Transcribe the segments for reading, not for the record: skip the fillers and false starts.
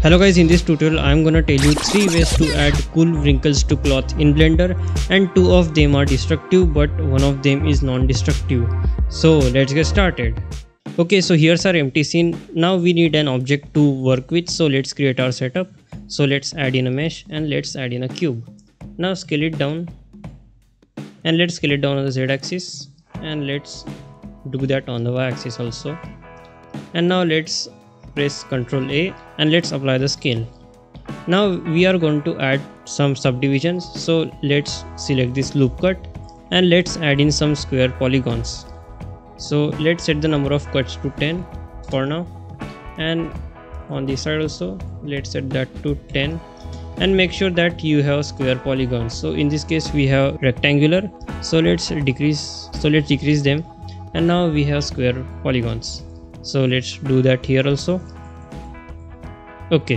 Hello guys, in this tutorial I am gonna tell you 3 ways to add cool wrinkles to cloth in Blender, and 2 of them are destructive but one of them is non-destructive. So let's get started. Okay, so here's our empty scene. Now we need an object to work with, so let's create our setup. So let's add in a mesh and let's add in a cube. Now scale it down and let's scale it down on the Z axis, and let's do that on the Y axis also. And now let's press Ctrl A and let's apply the scale. Now we are going to add some subdivisions, so let's select this loop cut and let's add in some square polygons. So let's set the number of cuts to 10 for now, and on this side also let's set that to 10, and make sure that you have square polygons. So in this case we have rectangular, so let's decrease them, and now we have square polygons. So let's do that here also. Okay,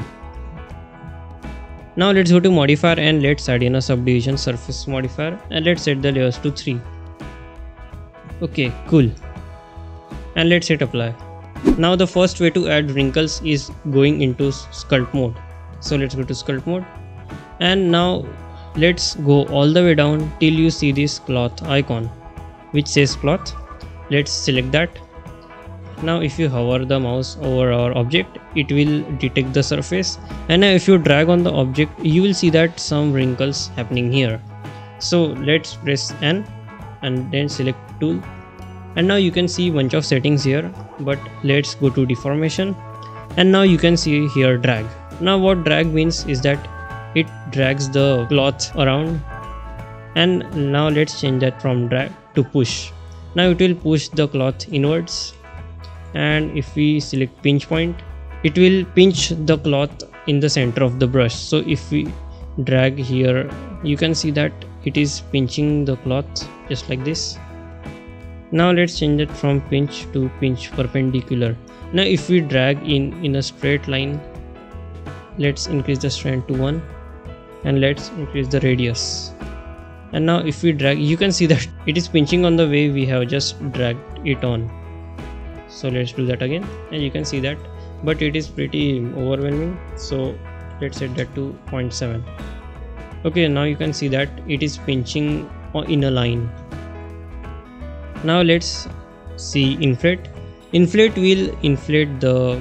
now let's go to modifier and let's add in a subdivision surface modifier, and let's set the layers to 3. Okay, cool, and let's hit apply. Now the first way to add wrinkles is going into sculpt mode. So let's go to sculpt mode, and now let's go all the way down till you see this cloth icon which says cloth. Let's select that. Now if you hover the mouse over our object, it will detect the surface, and now if you drag on the object, you will see that some wrinkles happening here. So let's press N and then select tool, and now you can see bunch of settings here, but let's go to deformation, and now you can see here drag. Now what drag means is that it drags the cloth around, and now let's change that from drag to push. Now it will push the cloth inwards, and if we select pinch point, it will pinch the cloth in the center of the brush. So if we drag here, you can see that it is pinching the cloth just like this. Now let's change it from pinch to pinch perpendicular. Now if we drag in a straight line, let's increase the strength to 1 and let's increase the radius. And now if we drag, you can see that it is pinching on the way we have just dragged it on. So let's do that again, and you can see that, but it is pretty overwhelming, so let's set that to 0.7. Okay, now you can see that it is pinching in a line. Now let's see inflate. Inflate will inflate the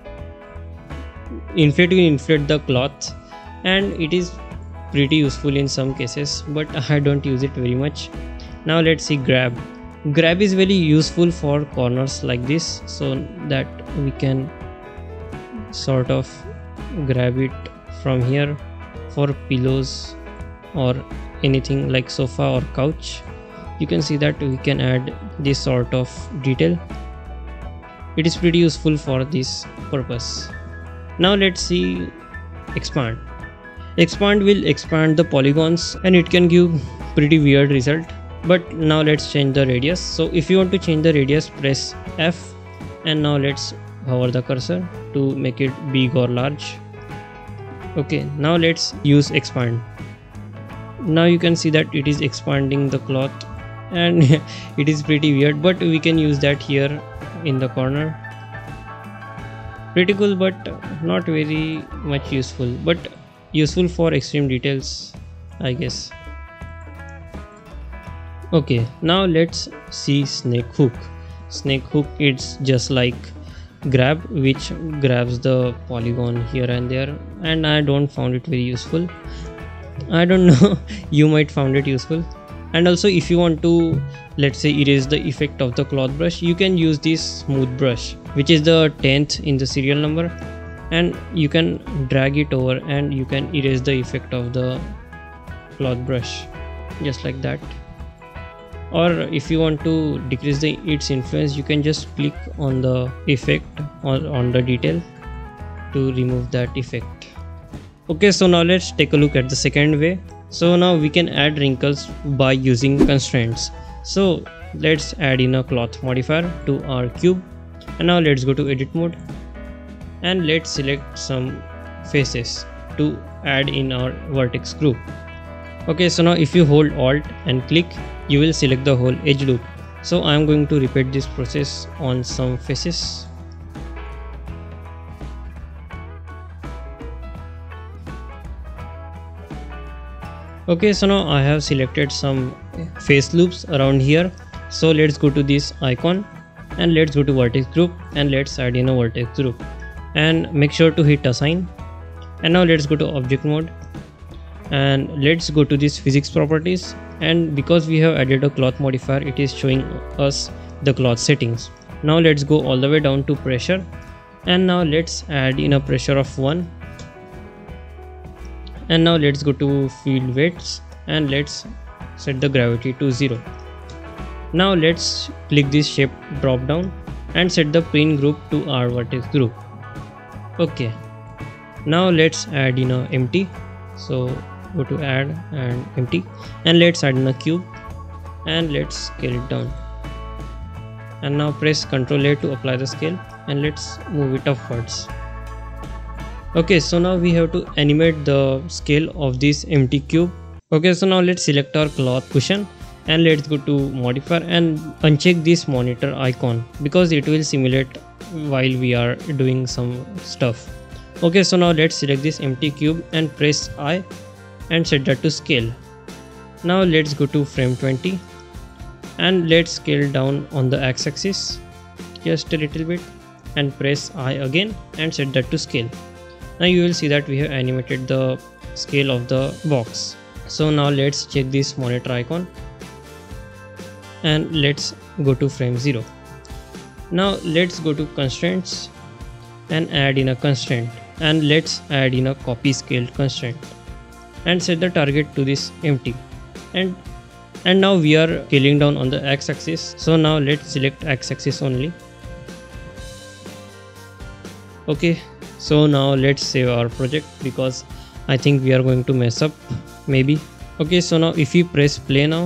cloth, and it is pretty useful in some cases, but I don't use it very much. Now let's see grab. Grab is very useful for corners like this, so that we can sort of grab it from here for pillows or anything like sofa or couch. You can see that we can add this sort of detail. It is pretty useful for this purpose. Now let's see expand. Expand will expand the polygons, and it can give pretty weird result. But now let's change the radius. So if you want to change the radius, press F, and now let's hover the cursor to make it big or large. Okay, now let's use expand. Now you can see that it is expanding the cloth, and it is pretty weird, but we can use that here in the corner. Pretty cool, but not very much useful, but useful for extreme details, I guess. Okay, now let's see snake hook. Snake hook, it's just like grab, which grabs the polygon here and there, and I don't found it very useful. I don't know, you might found it useful. And also if you want to, let's say, erase the effect of the cloth brush, you can use this smooth brush, which is the 10th in the serial number, and you can drag it over and you can erase the effect of the cloth brush just like that. Or if you want to decrease its influence, you can just click on the effect or on the detail to remove that effect. Okay, so now let's take a look at the second way. So now we can add wrinkles by using constraints. So let's add in a cloth modifier to our cube, and now let's go to edit mode, and let's select some faces to add in our vertex group. Okay, so now if you hold Alt and click, you will select the whole edge loop. So I am going to repeat this process on some faces. Okay, so now I have selected some face loops around here. So let's go to this icon and let's go to vertex group and let's add in a vertex group and make sure to hit assign. And now let's go to object mode and let's go to this physics properties, and because we have added a cloth modifier, it is showing us the cloth settings. Now let's go all the way down to pressure, and now let's add in a pressure of 1. And now let's go to field weights and let's set the gravity to 0. Now let's click this shape drop down and set the print group to our vertex group. Okay, now let's add in a empty. So go to add and empty, and let's add in a cube and let's scale it down. And now press Ctrl A to apply the scale and let's move it upwards. Okay, so now we have to animate the scale of this empty cube. Okay, so now let's select our cloth cushion and let's go to modifier and uncheck this monitor icon because it will simulate while we are doing some stuff. Okay, so now let's select this empty cube and press I and set that to scale. Now let's go to frame 20 and let's scale down on the x-axis just a little bit and press I again and set that to scale. Now you will see that we have animated the scale of the box. So now let's check this monitor icon and let's go to frame 0. Now let's go to constraints and add in a constraint, and let's add in a copy scaled constraint and set the target to this empty. And now we are scaling down on the x-axis, so now let's select x-axis only. Okay, so now let's save our project because I think we are going to mess up maybe. Okay, so now if you press play now,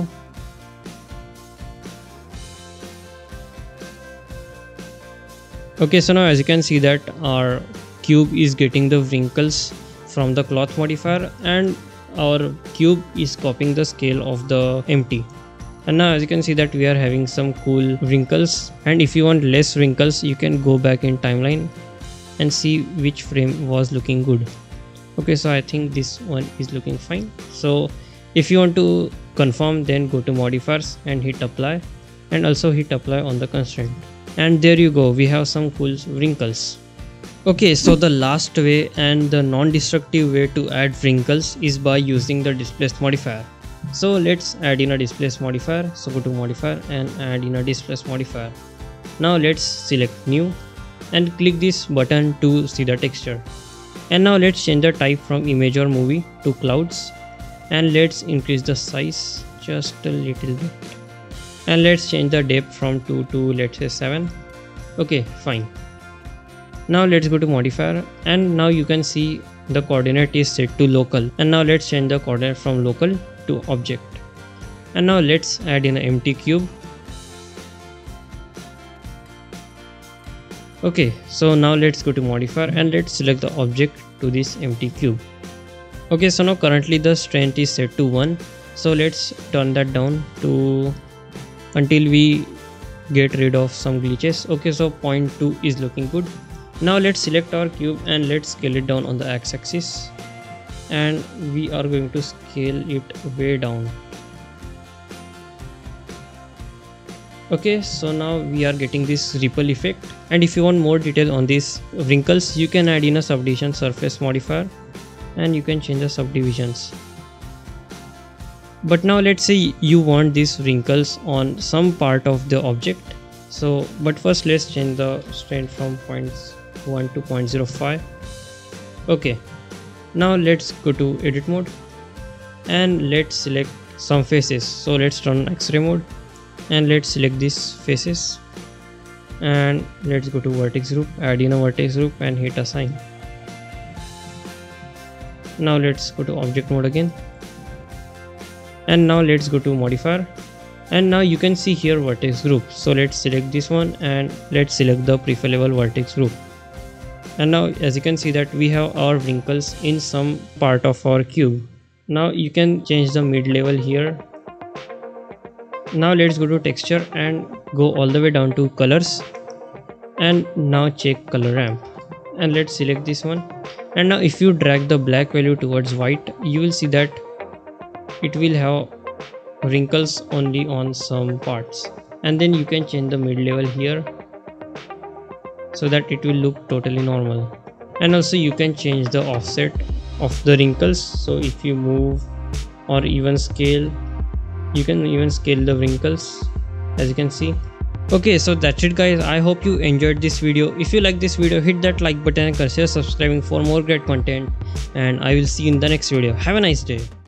okay, so now as you can see that our cube is getting the wrinkles from the cloth modifier and our cube is copying the scale of the empty. And now as you can see that we are having some cool wrinkles, and if you want less wrinkles you can go back in timeline and see which frame was looking good. Okay, so I think this one is looking fine. So if you want to confirm, then go to modifiers and hit apply, and also hit apply on the constraint. And there you go, we have some cool wrinkles. Okay, so the last way and the non-destructive way to add wrinkles is by using the displaced modifier. So let's add in a displaced modifier. So go to modifier and add in a displaced modifier. Now let's select new and click this button to see the texture. And now let's change the type from image or movie to clouds, and let's increase the size just a little bit, and let's change the depth from 2 to let's say 7. Okay, fine. Now let's go to modifier, and now you can see the coordinate is set to local, and now let's change the coordinate from local to object. And now let's add in an empty cube. Okay, so now let's go to modifier and let's select the object to this empty cube. Okay, so now currently the strength is set to 1, so let's turn that down to until we get rid of some glitches. Okay, so 0.2 is looking good. Now let's select our cube and let's scale it down on the x-axis, and we are going to scale it way down. Okay, so now we are getting this ripple effect, and if you want more detail on these wrinkles, you can add in a subdivision surface modifier and you can change the subdivisions. But now let's say you want these wrinkles on some part of the object, so but first let's change the strength from 0.1 to 0.05. Okay, now let's go to edit mode and let's select some faces. So let's turn X-ray mode and let's select these faces, and let's go to vertex group, add in a vertex group and hit assign. Now let's go to object mode again, and now let's go to modifier, and now you can see here vertex group. So let's select this one and let's select the prefer level vertex group. And now as you can see that we have our wrinkles in some part of our cube. Now you can change the mid level here. Now let's go to texture and go all the way down to colors, and now check color ramp, and let's select this one. And now if you drag the black value towards white, you will see that it will have wrinkles only on some parts, and then you can change the mid level here so that it will look totally normal. And also you can change the offset of the wrinkles, so if you move or even scale, you can even scale the wrinkles, as you can see. Okay, so that's it guys. I hope you enjoyed this video. If you like this video, hit that like button and consider subscribing for more great content, and I will see you in the next video. Have a nice day.